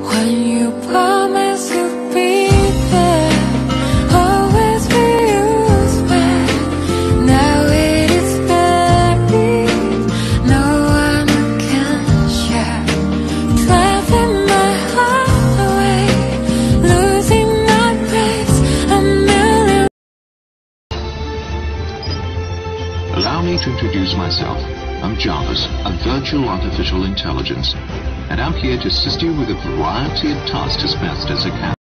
when you promise you'll be there, always be used back. Now it is buried, no one can share. Driving my heart away, losing my brakes a million. Allow me to introduce myself. I'm Jarvis, a virtual artificial intelligence, and I'm here to assist you with a variety of tasks as best as I can.